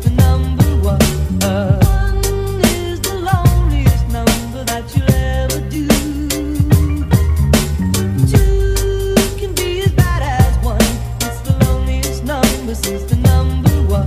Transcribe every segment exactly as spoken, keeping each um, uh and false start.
the number one. One is the loneliest number that you'll ever do. Two can be as bad as one. It's the loneliest number since the number one.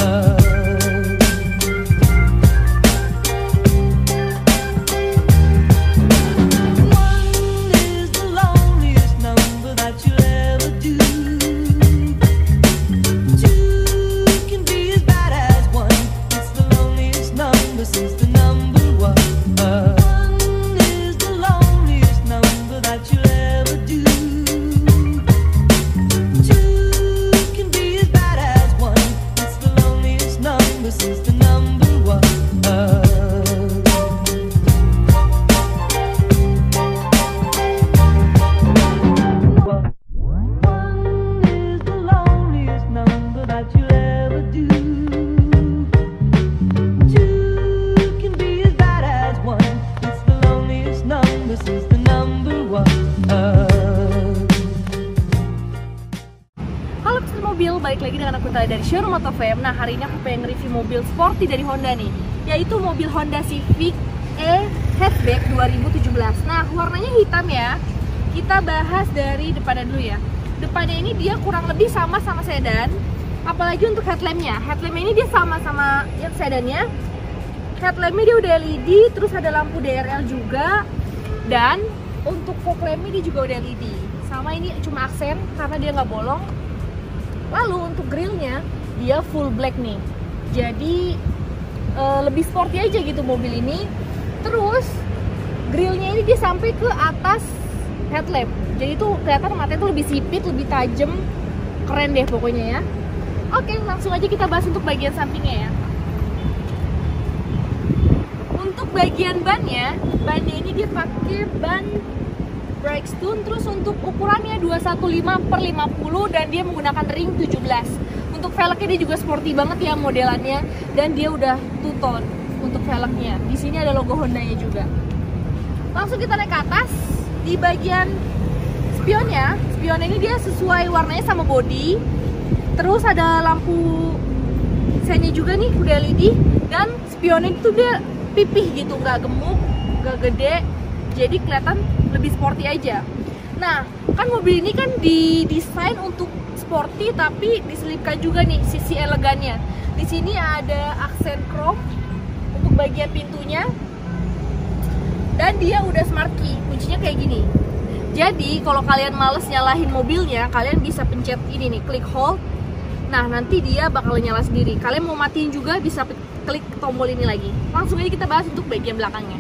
Mobil, balik lagi dengan aku Tala dari Showroom Auto Fam. Nah, hari ini aku pengen review mobil sporty dari Honda nih, yaitu mobil Honda Civic E Hatchback dua ribu tujuh belas. Nah, warnanya hitam ya. Kita bahas dari depannya dulu ya. Depannya ini dia kurang lebih sama sama sedan, apalagi untuk headlampnya. Headlampnya ini dia sama-sama yang sedannya. Headlampnya dia udah L E D, terus ada lampu D R L juga, dan untuk fog lampnya dia juga udah L E D. Sama ini cuma aksen karena dia nggak bolong. Lalu untuk grillnya dia full black nih, jadi e, lebih sporty aja gitu mobil ini. Terus grillnya ini dia sampai ke atas headlamp, jadi tuh kelihatan matanya tuh lebih sipit, lebih tajam, keren deh pokoknya ya. Oke, langsung aja kita bahas untuk bagian sampingnya ya. Untuk bagian bannya, bannya ini dia pakai ban Bridgestone, terus untuk ukurannya dua satu lima per lima puluh dan dia menggunakan ring tujuh belas. Untuk velgnya dia juga sporty banget ya modelannya, dan dia udah two tone untuk velgnya. Di sini ada logo Hondanya juga. Langsung kita naik ke atas. Di bagian spionnya, spionnya ini dia sesuai warnanya sama body. Terus ada lampu sennya juga nih, udah L E D, dan spionnya itu dia pipih gitu, nggak gemuk, nggak gede, jadi kelihatan lebih sporty aja. Nah, kan mobil ini kan didesain untuk sporty tapi diselipkan juga nih sisi elegannya. Di sini ada aksen chrome untuk bagian pintunya, dan dia udah smart key, kuncinya kayak gini. Jadi kalau kalian males nyalahin mobilnya, kalian bisa pencet ini nih, klik hold. Nah, nanti dia bakal nyala sendiri. Kalian mau matiin juga bisa klik tombol ini lagi. Langsung aja kita bahas untuk bagian belakangnya.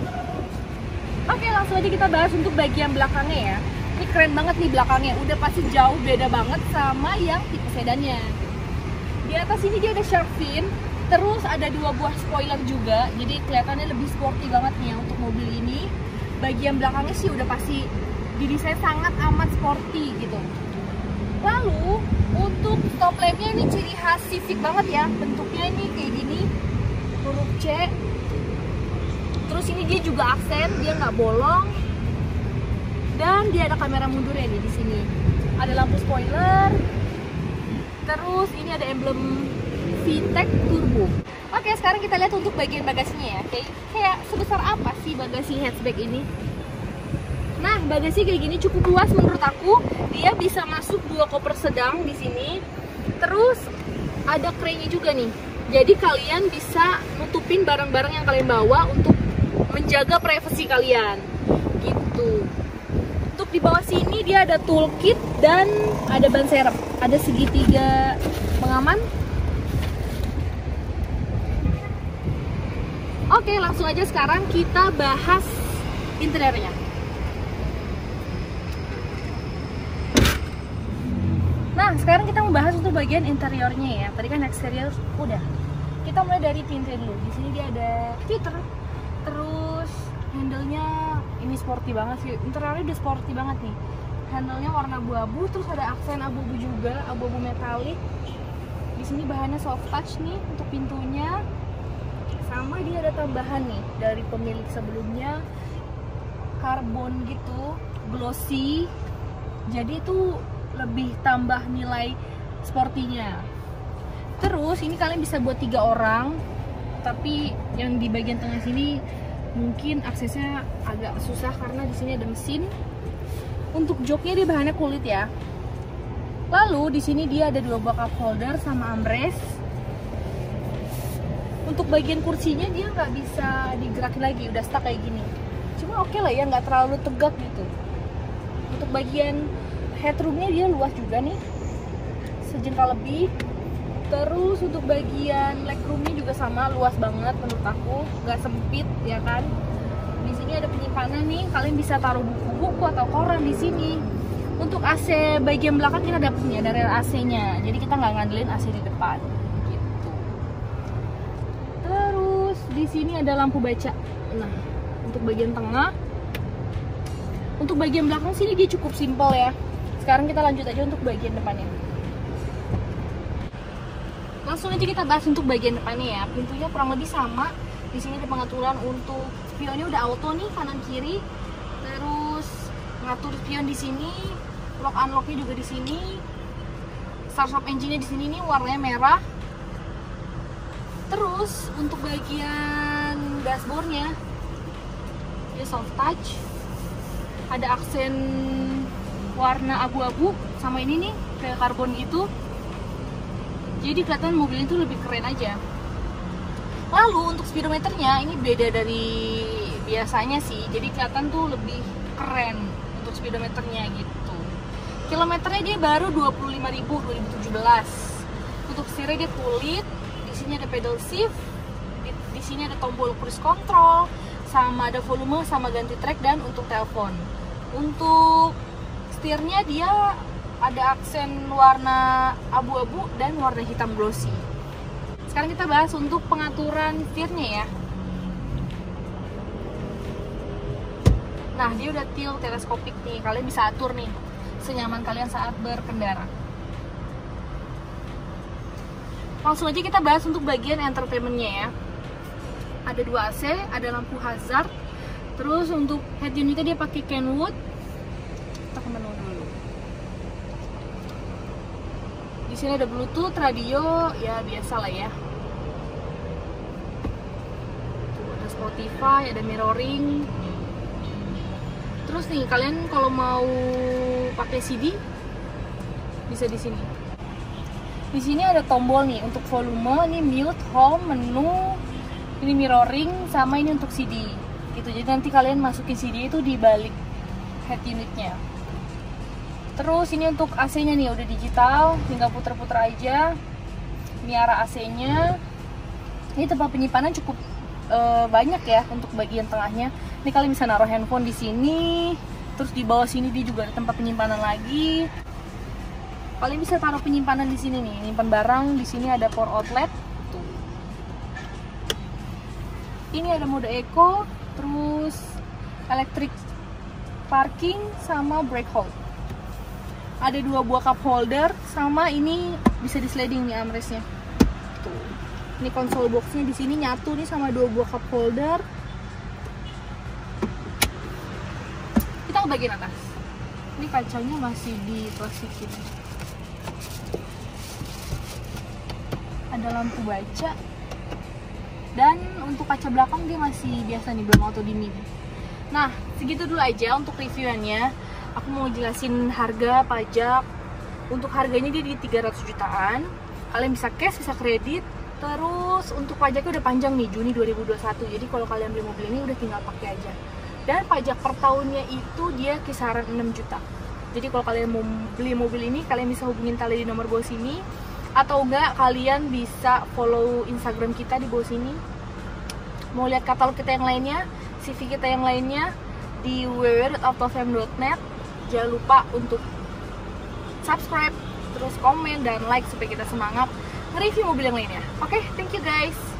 Oke, langsung aja kita bahas untuk bagian belakangnya ya. Ini keren banget nih belakangnya, udah pasti jauh beda banget sama yang tipe sedannya. Di atas ini dia ada shark fin, terus ada dua buah spoiler juga, jadi kelihatannya lebih sporty banget nih ya untuk mobil ini. Bagian belakangnya sih udah pasti didesain sangat amat sporty gitu. Lalu untuk stop lampnya ini ciri khas Civic banget ya, bentuknya ini kayak gini, huruf C. Terus ini dia juga aksen, dia nggak bolong, dan dia ada kamera mundurnya nih di sini. Ada lampu spoiler, terus ini ada emblem VTEC Turbo. Oke, sekarang kita lihat untuk bagian bagasinya ya. Kayak, kayak sebesar apa sih bagasi hatchback ini? Nah, bagasi kayak gini cukup luas menurut aku. Dia bisa masuk dua koper sedang di sini. Terus ada crane-nya juga nih. Jadi kalian bisa nutupin barang-barang yang kalian bawa untuk menjaga privasi kalian gitu. Untuk di bawah sini dia ada toolkit dan ada ban serep, ada segitiga pengaman. Oke, langsung aja sekarang kita bahas interiornya. Nah, sekarang kita membahas untuk bagian interiornya ya. Tadi kan eksterior udah. Kita mulai dari pintu dulu. Di sini dia ada filter. Terus handle-nya ini sporty banget sih. Interiornya udah sporty banget nih. Handle-nya warna abu-abu, terus ada aksen abu-abu juga, abu-abu metalik. Di sini bahannya soft touch nih untuk pintunya. Sama dia ada tambahan nih dari pemilik sebelumnya, karbon gitu, glossy. Jadi itu lebih tambah nilai sportinya. Terus ini kalian bisa buat tiga orang, tapi yang di bagian tengah sini mungkin aksesnya agak susah karena di sini ada mesin. Untuk joknya dia bahannya kulit ya. Lalu di sini dia ada dua buah cup holder sama armrest. Untuk bagian kursinya dia nggak bisa digerakin lagi, udah stuck kayak gini. Cuma oke okay lah ya, nggak terlalu tegak gitu. Untuk bagian headroomnya dia luas juga nih, sejengkal lebih. Terus untuk bagian legroomnya juga sama, luas banget menurut aku, nggak sempit ya kan. Di sini ada penyimpanan nih, kalian bisa taruh buku-buku atau koran di sini. Untuk A C bagian belakang kita dapat nih ada rel A C-nya, jadi kita nggak ngandelin A C di depan. Gitu. Terus di sini ada lampu baca. Nah, untuk bagian tengah, untuk bagian belakang sini dia cukup simpel ya. Sekarang kita lanjut aja untuk bagian depannya. Langsung aja kita bahas untuk bagian depannya ya. Pintunya kurang lebih sama. Di sini ada pengaturan untuk spionnya udah auto nih kanan kiri. Terus ngatur spion di sini, lock unlocknya juga di sini. Start stop engine-nya di sini nih warnanya merah. Terus untuk bagian dashboardnya dia soft touch. Ada aksen warna abu-abu sama ini nih kayak karbon gitu. Jadi kelihatan mobil itu lebih keren aja. Lalu untuk speedometernya ini beda dari biasanya sih. Jadi kelihatan tuh lebih keren untuk speedometernya gitu. Kilometernya dia baru dua puluh lima ribu dua ribu tujuh belas. Untuk setirnya dia kulit. Di sini ada pedal shift. Di, di sini ada tombol cruise control, sama ada volume, sama ganti track dan untuk telepon. Untuk setirnya dia ada aksen warna abu-abu dan warna hitam glossy. Sekarang kita bahas untuk pengaturan setirnya ya. Nah, dia udah tilt teleskopik nih. Kalian bisa atur nih senyaman kalian saat berkendara. Langsung aja kita bahas untuk bagian entertainmentnya ya. Ada dua A C, ada lampu hazard. Terus untuk head unitnya dia pakai Kenwood. Kita ke menu dulu. Di sini ada Bluetooth, radio, ya biasa lah ya. Tuh, ada Spotify, ada mirroring. Terus nih kalian kalau mau pakai C D bisa di sini. Di sini ada tombol nih untuk volume, ini mute, home, menu, ini mirroring, sama ini untuk C D. Gitu. Jadi nanti kalian masukin C D itu di balik head unitnya. Terus ini untuk A C-nya nih udah digital, tinggal puter-puter aja. Ini arah A C-nya. Ini tempat penyimpanan cukup e, banyak ya untuk bagian tengahnya. Ini kalian bisa naruh handphone di sini. Terus di bawah sini dia juga ada tempat penyimpanan lagi. Kalian bisa taruh penyimpanan di sini nih, nyimpan barang. Di sini ada power outlet. Tuh. Ini ada mode eco, terus electric parking sama brake hold. Ada dua buah cup holder, sama ini bisa di sliding nih armrestnya. Tuh. Ini konsol boxnya di sini nyatu nih sama dua buah cup holder. Kita ke bagian atas. Ini kacanya masih di plastikin. Ada lampu baca. Dan untuk kaca belakang dia masih biasa nih, belum auto dimming. Nah, segitu dulu aja untuk reviewnya. Aku mau jelasin harga, pajak. Untuk harganya dia di tiga ratus jutaan. Kalian bisa cash, bisa kredit. Terus untuk pajaknya udah panjang nih, Juni dua ribu dua puluh satu. Jadi kalau kalian beli mobil ini udah tinggal pakai aja. Dan pajak per tahunnya itu dia kisaran enam juta. Jadi kalau kalian mau beli mobil ini, kalian bisa hubungin tali di nomor bawah sini. Atau enggak, kalian bisa follow Instagram kita di bawah sini. Mau lihat katalog kita yang lainnya, C V kita yang lainnya di w w w dot autofam dot net. Jangan lupa untuk subscribe, terus komen dan like supaya kita semangat nge-review mobil yang lainnya. Oke, okay, thank you guys.